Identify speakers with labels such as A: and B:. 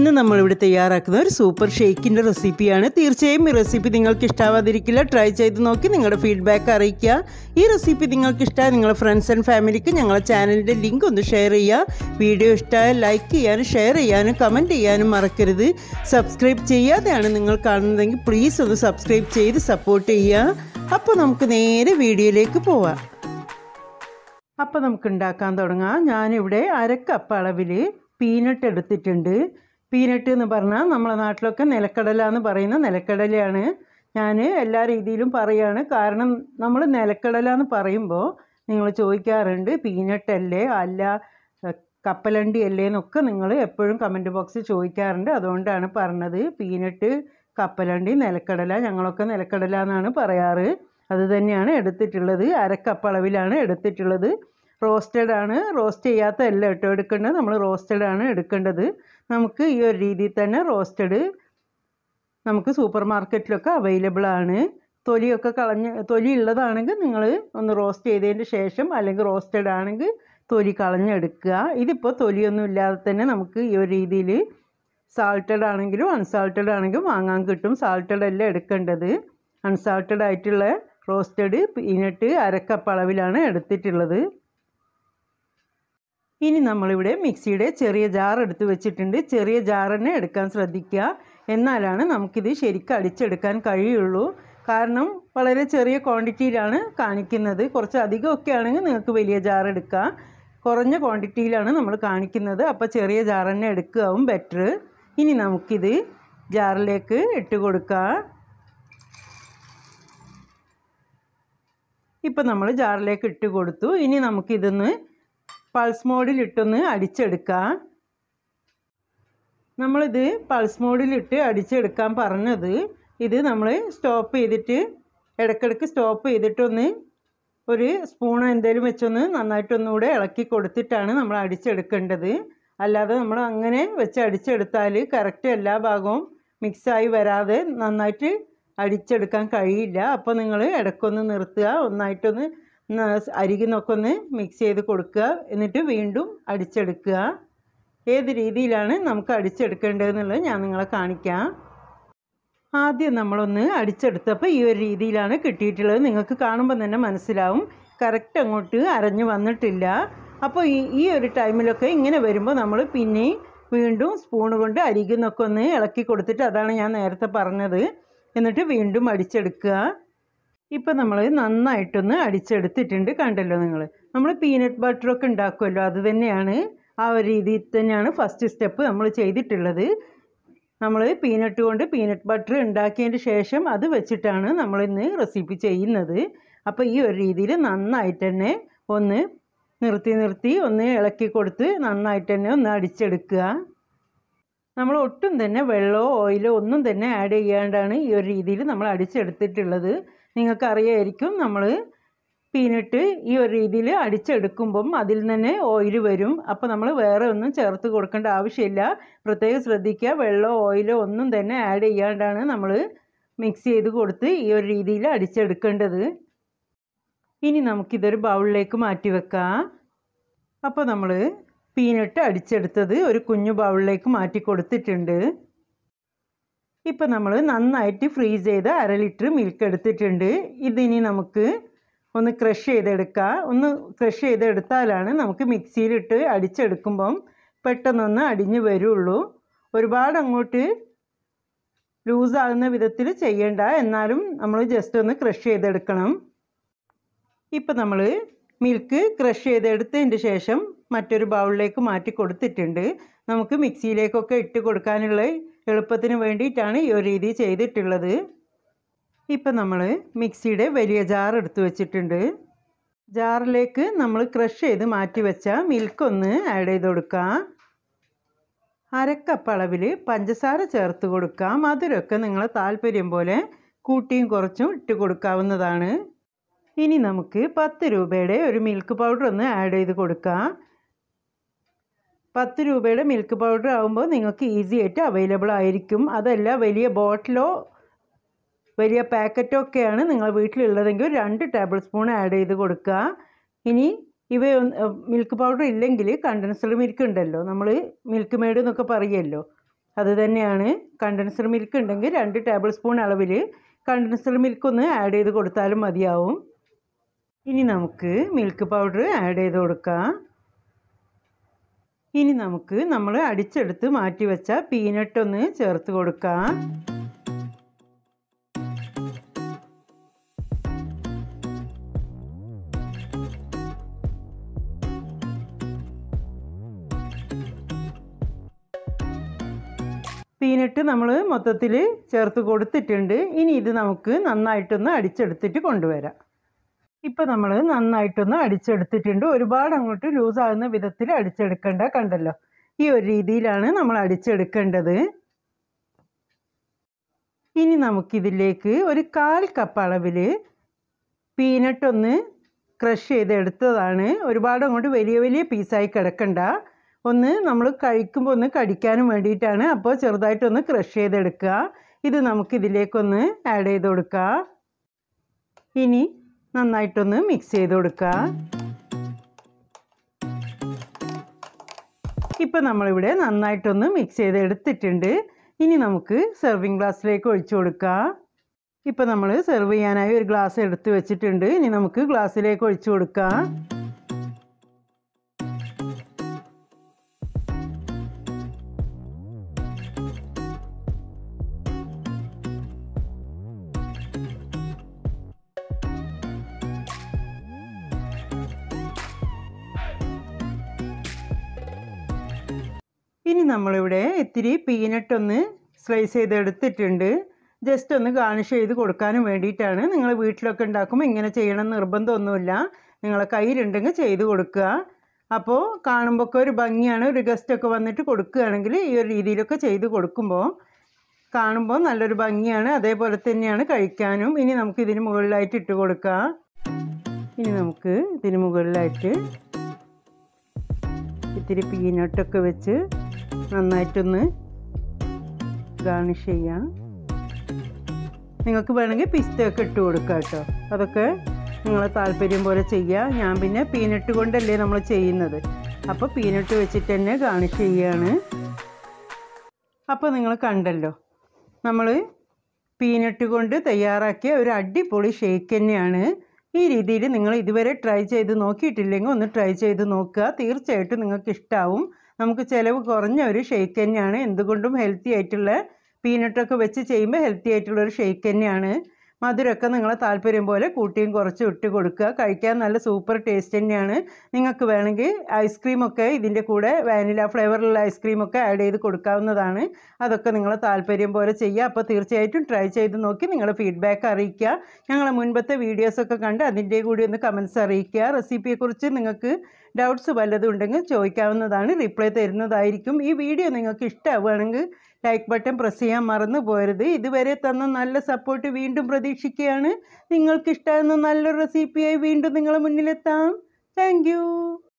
A: ഇന്ന് നമ്മളിവിടെ തയ്യാറാക്കുന്ന ഒരു സൂപ്പർ ഷേക്കിൻ്റെ റെസിപ്പിയാണ്. തീർച്ചയായും ഈ റെസിപ്പി നിങ്ങൾക്ക് ഇഷ്ടാവാതിരിക്കില്ല. ട്രൈ ചെയ്ത് നോക്കി നിങ്ങളുടെ ഫീഡ്ബാക്ക് അറിയിക്കുക. ഈ റെസിപ്പി നിങ്ങൾക്ക് ഇഷ്ടമായ നിങ്ങളുടെ ഫ്രണ്ട്സ് ആൻഡ് ഫാമിലിക്ക് ഞങ്ങളുടെ ചാനലിൻ്റെ ലിങ്ക് ഒന്ന് ഷെയർ ചെയ്യുക. വീഡിയോ ഇഷ്ടമായാൽ ലൈക്ക് ചെയ്യാനും ഷെയർ ചെയ്യാനും കമൻറ്റ് ചെയ്യാനും മറക്കരുത്. സബ്സ്ക്രൈബ് ചെയ്യാതെയാണ് നിങ്ങൾ കാണുന്നതെങ്കിൽ പ്ലീസ് ഒന്ന് സബ്സ്ക്രൈബ് ചെയ്ത് സപ്പോർട്ട് ചെയ്യുക. അപ്പോൾ നമുക്ക് നേരെ വീഡിയോയിലേക്ക് പോവാം. അപ്പോൾ നമുക്ക് ഉണ്ടാക്കാൻ തുടങ്ങാം. ഞാനിവിടെ 1/2 കപ്പ് അളവിൽ പീനട്ട് എടുത്തിട്ടുണ്ട്. പീനട്ട് എന്ന് പറഞ്ഞാൽ നമ്മളെ നാട്ടിലൊക്കെ നിലക്കടല എന്ന് പറയുന്ന നിലക്കടലയാണ്. ഞാൻ എല്ലാ രീതിയിലും പറയുകയാണ്. കാരണം നമ്മൾ നിലക്കടല എന്ന് പറയുമ്പോൾ നിങ്ങൾ ചോദിക്കാറുണ്ട് പീനട്ട് അല്ലേ അല്ല കപ്പലണ്ടി അല്ലേ എന്നൊക്കെ നിങ്ങൾ എപ്പോഴും കമൻറ്റ് ബോക്സിൽ ചോദിക്കാറുണ്ട്. അതുകൊണ്ടാണ് പറഞ്ഞത്. പീനട്ട്, കപ്പലണ്ടി, നിലക്കടല, ഞങ്ങളൊക്കെ നിലക്കടല എന്നാണ് പറയാറ്. അത് തന്നെയാണ് എടുത്തിട്ടുള്ളത്. 1/2 കപ്പ് അളവിലാണ് എടുത്തിട്ടുള്ളത്. റോസ്റ്റഡ് ആണ്. റോസ്റ്റ് ചെയ്യാത്ത എല്ലാം ഇട്ട് എടുക്കേണ്ടത്. നമ്മൾ റോസ്റ്റഡ് ആണ് എടുക്കേണ്ടത്. നമുക്ക് ഈ ഒരു രീതിയിൽ തന്നെ റോസ്റ്റഡ് നമുക്ക് സൂപ്പർ മാർക്കറ്റിലൊക്കെ അവൈലബിൾ ആണ്. തൊലിയൊക്കെ തൊലി ഉള്ളതാണെങ്കിൽ നിങ്ങൾ ഒന്ന് റോസ്റ്റ് ചെയ്തതിന് ശേഷം, അല്ലെങ്കിൽ റോസ്റ്റഡ് ആണെങ്കിൽ തൊലി കളഞ്ഞെടുക്കുക. ഇതിപ്പോൾ തൊലിയൊന്നും ഇല്ലാതെ തന്നെ നമുക്ക് ഈ ഒരു രീതിയിൽ സാൾട്ടഡ് ആണെങ്കിലും അൺസാൾട്ടഡ് ആണെങ്കിലും വാങ്ങാൻ കിട്ടും. സാൾട്ടഡ് അല്ല എടുക്കേണ്ടത്. അൺസാൾട്ടഡ് ആയിട്ടുള്ള റോസ്റ്റഡ് പീനട്ട് 1/2 കപ്പ് അളവിലാണ് എടുത്തിട്ടുള്ളത്. ഇനി നമ്മളിവിടെ മിക്സിയുടെ ചെറിയ ജാർ എടുത്ത് വെച്ചിട്ടുണ്ട്. ചെറിയ ജാർ തന്നെ എടുക്കാൻ ശ്രദ്ധിക്കുക. എന്നാലാണ് നമുക്കിത് ശരിക്കും അടിച്ചെടുക്കാൻ കഴിയുള്ളൂ. കാരണം വളരെ ചെറിയ ക്വാണ്ടിറ്റിയിലാണ് കാണിക്കുന്നത്. കുറച്ച് അധികമൊക്കെ ആണെങ്കിൽ നിങ്ങൾക്ക് വലിയ ജാർ എടുക്കാം. കുറഞ്ഞ ക്വാണ്ടിറ്റിയിലാണ് നമ്മൾ കാണിക്കുന്നത്. അപ്പോൾ ചെറിയ ജാർ തന്നെ എടുക്കുകയാവും ബെറ്റർ. ഇനി നമുക്കിത് ജാറിലേക്ക് ഇട്ട് കൊടുക്കാം. ഇപ്പം നമ്മൾ ജാറിലേക്ക് ഇട്ട് കൊടുത്തു. ഇനി നമുക്കിതൊന്ന് പൾസ് മോഡിലിട്ടൊന്ന് അടിച്ചെടുക്കാം. നമ്മളിത് പൾസ് മോഡിലിട്ട് അടിച്ചെടുക്കാൻ പറഞ്ഞത് ഇത് നമ്മൾ സ്റ്റോപ്പ് ചെയ്തിട്ട് ഇടയ്ക്കിടയ്ക്ക് സ്റ്റോപ്പ് ചെയ്തിട്ടൊന്ന് ഒരു സ്പൂൺ എന്തെങ്കിലും വെച്ചൊന്ന് നന്നായിട്ടൊന്നുകൂടെ ഇളക്കി കൊടുത്തിട്ടാണ് നമ്മൾ അടിച്ചെടുക്കേണ്ടത്. അല്ലാതെ നമ്മൾ അങ്ങനെ വെച്ച് അടിച്ചെടുത്താൽ കറക്റ്റ് എല്ലാ ഭാഗവും മിക്സായി വരാതെ നന്നായിട്ട് അടിച്ചെടുക്കാൻ കഴിയില്ല. അപ്പോൾ നിങ്ങൾ ഇടയ്ക്കൊന്ന് നിർത്തുക. ഒന്നായിട്ടൊന്ന് അരികിന്നൊക്കെ ഒന്ന് മിക്സ് ചെയ്ത് കൊടുക്കുക. എന്നിട്ട് വീണ്ടും അടിച്ചെടുക്കുക. ഏത് രീതിയിലാണ് നമുക്ക് അടിച്ചെടുക്കേണ്ടതെന്നുള്ളത് ഞാൻ നിങ്ങളെ കാണിക്കാം. ആദ്യം നമ്മളൊന്ന് അടിച്ചെടുത്തപ്പോൾ ഈ ഒരു രീതിയിലാണ് കിട്ടിയിട്ടുള്ളത്. നിങ്ങൾക്ക് കാണുമ്പോൾ തന്നെ മനസ്സിലാവും കറക്റ്റ് അങ്ങോട്ട് അരഞ്ഞു വന്നിട്ടില്ല. അപ്പോൾ ഈ ഒരു ടൈമിലൊക്കെ ഇങ്ങനെ വരുമ്പോൾ നമ്മൾ പിന്നെയും വീണ്ടും സ്പൂൺ കൊണ്ട് അരികിന്നൊക്കെ ഒന്ന് ഇളക്കി കൊടുത്തിട്ട്, അതാണ് ഞാൻ നേരത്തെ പറഞ്ഞത്, എന്നിട്ട് വീണ്ടും അടിച്ചെടുക്കുക. ഇപ്പം നമ്മൾ നന്നായിട്ടൊന്ന് അടിച്ചെടുത്തിട്ടുണ്ട്. കണ്ടല്ലോ നമ്മൾ പീനട്ട് ബട്ടറൊക്കെ ഉണ്ടാക്കുമല്ലോ, അത് തന്നെയാണ്. ആ ഒരു രീതിയിൽ തന്നെയാണ് ഫസ്റ്റ് സ്റ്റെപ്പ് നമ്മൾ ചെയ്തിട്ടുള്ളത്. നമ്മൾ പീനട്ട് കൊണ്ട് പീനട്ട് ബട്ടർ ഉണ്ടാക്കിയതിന് ശേഷം അത് വെച്ചിട്ടാണ് നമ്മളിന്ന് റെസിപ്പി ചെയ്യുന്നത്. അപ്പോൾ ഈ ഒരു രീതിയിൽ നന്നായിട്ട് തന്നെ ഒന്ന് നിർത്തി ഒന്ന് ഇളക്കി കൊടുത്ത് നന്നായിട്ട് തന്നെ ഒന്ന് അടിച്ചെടുക്കുക. നമ്മൾ ഒട്ടും തന്നെ വെള്ളമോ ഓയിലോ ഒന്നും തന്നെ ആഡ് ചെയ്യാണ്ടാണ് ഈ ഒരു രീതിയിൽ നമ്മൾ അടിച്ചെടുത്തിട്ടുള്ളത്. നിങ്ങൾക്കറിയായിരിക്കും നമ്മൾ പീനട്ട് ഈ ഒരു രീതിയിൽ അടിച്ചെടുക്കുമ്പം അതിൽ തന്നെ ഓയിൽ വരും. അപ്പോൾ നമ്മൾ വേറെ ഒന്നും ചേർത്ത് കൊടുക്കേണ്ട ആവശ്യമില്ല. പ്രത്യേകം ശ്രദ്ധിക്കുക. വെള്ളമോ ഓയിലോ ഒന്നും തന്നെ ആഡ് ചെയ്യാണ്ടാണ് നമ്മൾ മിക്സ് ചെയ്ത് കൊടുത്ത് ഈ ഒരു രീതിയിൽ അടിച്ചെടുക്കേണ്ടത്. ഇനി നമുക്കിതൊരു ബൗളിലേക്ക് മാറ്റി വെക്കാം. അപ്പോൾ നമ്മൾ പീനട്ട് അടിച്ചെടുത്തത് ഒരു കുഞ്ഞു ബൗളിലേക്ക് മാറ്റി കൊടുത്തിട്ടുണ്ട്. ഇപ്പം നമ്മൾ നന്നായിട്ട് ഫ്രീസ് ചെയ്ത് 1/2 ലിറ്റർ മിൽക്ക് എടുത്തിട്ടുണ്ട്. ഇതിനി നമുക്ക് ഒന്ന് ക്രഷ് ചെയ്തെടുക്കാം. ഒന്ന് ക്രഷ് ചെയ്തെടുത്താലാണ് നമുക്ക് മിക്സിയിലിട്ട് അടിച്ചെടുക്കുമ്പം പെട്ടെന്നൊന്ന് അടിഞ്ഞ് വരുള്ളൂ. ഒരുപാട് അങ്ങോട്ട് ലൂസാകുന്ന വിധത്തിൽ ചെയ്യേണ്ട. എന്നാലും നമ്മൾ ജസ്റ്റ് ഒന്ന് ക്രഷ് ചെയ്തെടുക്കണം. ഇപ്പം നമ്മൾ മിൽക്ക് ക്രഷ് ചെയ്തെടുത്തതിൻ്റെ ശേഷം മറ്റൊരു ബൗളിലേക്ക് മാറ്റി കൊടുത്തിട്ടുണ്ട്. നമുക്ക് മിക്സിയിലേക്കൊക്കെ ഇട്ട് കൊടുക്കാനുള്ള എളുപ്പത്തിന് വേണ്ടിയിട്ടാണ് ഈ ഒരു രീതി ചെയ്തിട്ടുള്ളത്. ഇപ്പം നമ്മൾ മിക്സിയുടെ വലിയ ജാർ എടുത്ത് വെച്ചിട്ടുണ്ട്. ജാറിലേക്ക് നമ്മൾ ക്രഷ് ചെയ്ത് മാറ്റി വെച്ച മിൽക്ക് ഒന്ന് ആഡ് ചെയ്ത് കൊടുക്കാം. 1/2 കപ്പ് അളവിൽ പഞ്ചസാര ചേർത്ത് കൊടുക്കാം. മധുരമൊക്കെ നിങ്ങളെ താല്പര്യം പോലെ കൂട്ടിയും കുറച്ചും ഇട്ട് കൊടുക്കാവുന്നതാണ്. ഇനി നമുക്ക് 10 രൂപയുടെ ഒരു മിൽക്ക് പൗഡർ ഒന്ന് ആഡ് ചെയ്ത് കൊടുക്കാം. 10 രൂപയുടെ മിൽക്ക് പൗഡർ ആകുമ്പോൾ നിങ്ങൾക്ക് ഈസി ആയിട്ട് അവൈലബിൾ ആയിരിക്കും. അതല്ല വലിയ ബോട്ടിലോ വലിയ പാക്കറ്റോ ഒക്കെയാണ് നിങ്ങൾ വീട്ടിലുള്ളതെങ്കിൽ 2 ടേബിൾ സ്പൂൺ ആഡ് ചെയ്ത് കൊടുക്കുക. ഇനി മിൽക്ക് പൗഡർ ഇല്ലെങ്കിൽ കണ്ടൻസ്ഡ് മിൽക്ക് ഉണ്ടല്ലോ, നമ്മൾ മിൽക്ക് മെയ്ഡ് എന്നൊക്കെ പറയുമല്ലോ, അത് തന്നെയാണ്. കണ്ടൻസ്ഡ് മിൽക്ക് ഉണ്ടെങ്കിൽ 2 ടേബിൾ സ്പൂൺ അളവിൽ കണ്ടൻസ്ഡ് മിൽക്ക് ഒന്ന് ആഡ് ചെയ്ത് കൊടുത്താലും മതിയാവും. ഇനി നമുക്ക് മിൽക്ക് പൗഡർ ആഡ് ചെയ്ത് കൊടുക്കാം. ഇനി നമുക്ക് നമ്മൾ അടിച്ചെടുത്ത് മാറ്റി വെച്ച പീനട്ട് ഒന്ന് ചേർത്ത് കൊടുക്കാം. പീനട്ട് നമ്മൾ മൊത്തത്തിൽ ചേർത്ത് കൊടുത്തിട്ടുണ്ട്. ഇനി ഇത് നമുക്ക് നന്നായിട്ടൊന്ന് അടിച്ചെടുത്തിട്ട് കൊണ്ടുവരാം. ഇപ്പോൾ നമ്മൾ നന്നായിട്ടൊന്ന് അടിച്ചെടുത്തിട്ടുണ്ട്. ഒരുപാട് അങ്ങോട്ട് ലൂസാകുന്ന വിധത്തിൽ അടിച്ചെടുക്കേണ്ട. കണ്ടല്ലോ, ഈ ഒരു രീതിയിലാണ് നമ്മൾ അടിച്ചെടുക്കേണ്ടത്. ഇനി നമുക്കിതിലേക്ക് ഒരു 1/4 കപ്പ് അളവിൽ പീനട്ട് ഒന്ന് ക്രഷ് ചെയ്തെടുത്തതാണ്. ഒരുപാട് അങ്ങോട്ട് വലിയ വലിയ പീസായി കിടക്കണ്ട. ഒന്ന് നമ്മൾ കഴിക്കുമ്പോൾ ഒന്ന് കടിക്കാനും വേണ്ടിയിട്ടാണ്. അപ്പോൾ ചെറുതായിട്ടൊന്ന് ക്രഷ് ചെയ്തെടുക്കുക. ഇത് നമുക്കിതിലേക്കൊന്ന് ആഡ് ചെയ്ത് കൊടുക്കുക. ഇനി നന്നായിട്ടൊന്ന് മിക്സ് ചെയ്ത് കൊടുക്കുക. ഇപ്പോൾ നമ്മളിവിടെ നന്നായിട്ടൊന്ന് മിക്സ് ചെയ്തെടുത്തിട്ടുണ്ട്. ഇനി നമുക്ക് സെർവിങ് ഗ്ലാസ്സിലേക്ക് ഒഴിച്ചു കൊടുക്കുക. ഇപ്പോൾ നമ്മൾ സെർവ് ചെയ്യാനായി ഒരു ഗ്ലാസ് എടുത്ത് വെച്ചിട്ടുണ്ട്. ഇനി നമുക്ക് ഗ്ലാസ്സിലേക്ക് ഒഴിച്ചു കൊടുക്കാം. ഇനി നമ്മളിവിടെ ഇത്തിരി പീനട്ട് ഒന്ന് സ്ലൈസ് ചെയ്തെടുത്തിട്ടുണ്ട്. ജസ്റ്റ് ഒന്ന് ഗാർണിഷ് ചെയ്ത് കൊടുക്കാനും വേണ്ടിയിട്ടാണ്. നിങ്ങൾ വീട്ടിലൊക്കെ ഉണ്ടാക്കുമ്പോൾ ഇങ്ങനെ ചെയ്യണം നിർബന്ധമൊന്നുമില്ല. നിങ്ങളെ കയ്യിലുണ്ടെങ്കിൽ ചെയ്ത് കൊടുക്കുക. അപ്പോൾ കാണുമ്പോൾ ഒക്കെ ഒരു ഭംഗിയാണ്. ഒരു ഗസ്റ്റൊക്കെ വന്നിട്ട് കൊടുക്കുകയാണെങ്കിൽ ഈ ഒരു രീതിയിലൊക്കെ ചെയ്ത് കൊടുക്കുമ്പോൾ കാണുമ്പോൾ നല്ലൊരു ഭംഗിയാണ്. അതേപോലെ തന്നെയാണ് കഴിക്കാനും. ഇനി നമുക്ക് ഇതിന് മുകളിലായിട്ട് ഇട്ട് കൊടുക്കാം. ഇനി നമുക്ക് ഇതിന് മുകളിലായിട്ട് ഇത്തിരി പീനട്ടൊക്കെ വെച്ച് നന്നായിട്ടൊന്ന് ഗാർണിഷ് ചെയ്യാം. നിങ്ങൾക്ക് വേണമെങ്കിൽ പിസ്തയൊക്കെ ഇട്ട് കൊടുക്കാം കേട്ടോ. അതൊക്കെ നിങ്ങളെ താല്പര്യം പോലെ ചെയ്യുക. ഞാൻ പിന്നെ പീനട്ട് കൊണ്ടല്ലേ നമ്മൾ ചെയ്യുന്നത്. അപ്പോൾ പീനട്ട് വെച്ചിട്ട് തന്നെ ഗാർണിഷ് ചെയ്യുകയാണ്. അപ്പോൾ നിങ്ങൾ കണ്ടല്ലോ, നമ്മൾ പീനട്ട് കൊണ്ട് തയ്യാറാക്കിയ ഒരു അടിപൊളി ഷേക്ക് തന്നെയാണ്. ഈ രീതിയിൽ നിങ്ങൾ ഇതുവരെ ട്രൈ ചെയ്ത് നോക്കിയിട്ടില്ലെങ്കിൽ ഒന്ന് ട്രൈ ചെയ്ത് നോക്കുക. തീർച്ചയായിട്ടും നിങ്ങൾക്ക് ഇഷ്ടമാവും. നമുക്ക് ചിലവ് കുറഞ്ഞ ഒരു ഷേക്ക് തന്നെയാണ്. എന്തുകൊണ്ടും ഹെൽത്തി ആയിട്ടുള്ള പീനട്ടൊക്കെ വെച്ച് ചെയ്യുമ്പോൾ ഹെൽത്തി ആയിട്ടുള്ളൊരു ഷേക്ക് തന്നെയാണ്. മധുരമൊക്കെ നിങ്ങളെ താല്പര്യം പോലെ കൂട്ടിയും കുറച്ചും ഇട്ട് കൊടുക്കുക. കഴിക്കാൻ നല്ല സൂപ്പർ ടേസ്റ്റ് തന്നെയാണ്. നിങ്ങൾക്ക് വേണമെങ്കിൽ ഐസ്ക്രീമൊക്കെ ഇതിൻ്റെ കൂടെ വാനില ഫ്ലേവറിലുള്ള ഐസ്ക്രീമൊക്കെ ആഡ് ചെയ്ത് കൊടുക്കാവുന്നതാണ്. അതൊക്കെ നിങ്ങളെ താല്പര്യം പോലെ ചെയ്യുക. അപ്പോൾ തീർച്ചയായിട്ടും ട്രൈ ചെയ്ത് നോക്കി നിങ്ങളുടെ ഫീഡ്ബാക്ക് അറിയിക്കുക. ഞങ്ങളെ മുൻപത്തെ വീഡിയോസൊക്കെ കണ്ട് അതിൻ്റെ കൂടി ഒന്ന് കമൻറ്റ്സ് അറിയിക്കുക. റെസിപ്പിയെക്കുറിച്ച് നിങ്ങൾക്ക് ഡൗട്ട്സ് വല്ലതും ഉണ്ടെങ്കിൽ ചോദിക്കാവുന്നതാണ്. റിപ്ലൈ തരുന്നതായിരിക്കും. ഈ വീഡിയോ നിങ്ങൾക്ക് ഇഷ്ടമാവുകയാണെങ്കിൽ ലൈക്ക് ബട്ടൺ പ്രസ് ചെയ്യാൻ മറന്നു പോകരുത്. ഇതുവരെ തന്ന നല്ല സപ്പോർട്ട് വീണ്ടും പ്രതീക്ഷിക്കുകയാണ്. നിങ്ങൾക്ക് ഇഷ്ടമാകുന്ന നല്ലൊരു റെസിപ്പിയായി വീണ്ടും നിങ്ങളുടെ മുന്നിലെത്താം. Thank you.